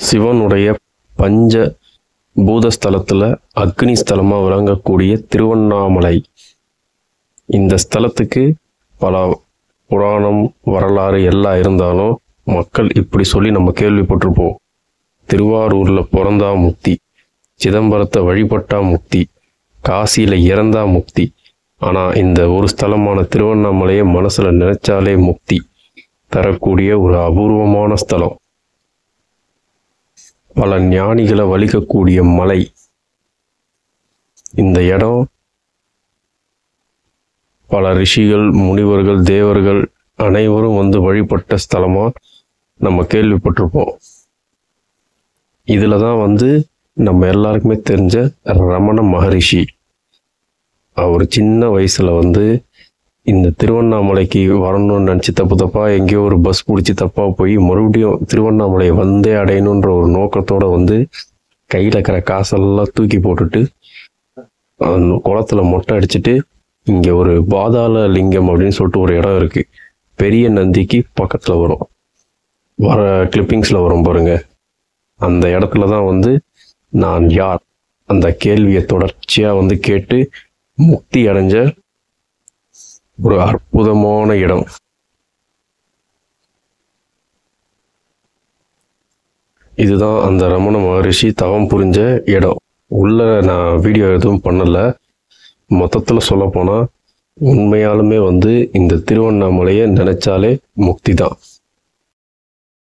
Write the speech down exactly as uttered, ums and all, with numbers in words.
சிவனுடைய பஞ்ச பூதஸ்தலத்தில் அக்னி ஸ்தலமாக விளங்கக்கூடிய திருவண்ணாமலை. இந்த ஸ்தலத்துக்கு பல புராணம் வரலாறு எல்லாம் இருந்தாலும் மக்கள் இப்படி சொல்லி நம்ம கேள்விப்பட்டிருப்போம். திருவாரூரில் பிறந்தா முக்தி, சிதம்பரத்தை வழிபட்டா முக்தி, காசியில் இறந்தா முக்தி. ஆனால் இந்த ஒரு ஸ்தலமான திருவண்ணாமலையை மனசில் நினைச்சாலே முக்தி தரக்கூடிய ஒரு அபூர்வமான ஸ்தலம். பல ஞானிகளை வலிக்கக்கூடிய மலை. இந்த இடம் பல ரிஷிகள், முனிவர்கள், தேவர்கள் அனைவரும் வந்து வழிபட்ட ஸ்தலமாக நம்ம கேள்விப்பட்டிருப்போம். இதில் தான் வந்து நம்ம எல்லாருக்குமே தெரிஞ்ச ரமண மகரிஷி, அவர் சின்ன வயசில் வந்து இந்த திருவண்ணாமலைக்கு வரணும்னு நினச்சி தப்பு தப்பாக எங்கேயோ ஒரு பஸ் பிடிச்சி தப்பாக போய் மறுபடியும் திருவண்ணாமலையை வந்தே அடையணுன்ற ஒரு நோக்கத்தோடு வந்து கையில் இருக்கிற காசெல்லாம் தூக்கி போட்டுட்டு குளத்தில் மொட்டை அடிச்சுட்டு, இங்கே ஒரு பாதாள லிங்கம் அப்படின்னு சொல்லிட்டு ஒரு இடம் இருக்குது, பெரிய நந்திக்கு பக்கத்தில் வரும், வர கிளிப்பிங்ஸில் வரும் பாருங்க. அந்த இடத்துல தான் வந்து நான் யார் அந்த கேள்வியை தொடர்ச்சியாக வந்து கேட்டு முக்தி அடைஞ்ச ஒரு அற்புதமான இடம். இதுதான் அந்த ரமண மகரிஷி தவம் புரிஞ்ச இடம். உள்ள நான் வீடியோ எதுவும் பண்ணலை. மொத்தத்தில் சொல்ல போனால் உண்மையாலுமே வந்து இந்த திருவண்ணாமலையை நினைச்சாலே முக்தி தான்.